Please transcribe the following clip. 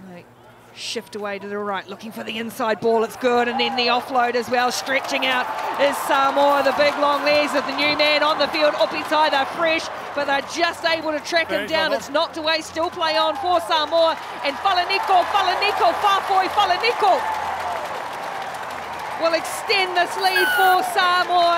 They shift away to the right, looking for the inside ball. It's good, and then the offload as well. Stretching out is Samoa. The big long legs of the new man on the field. Opetai, they're fresh, but they're just able to track him down. It's knocked away. Still play on for Samoa. And Faafoi Falaniko will extend this lead for Samoa.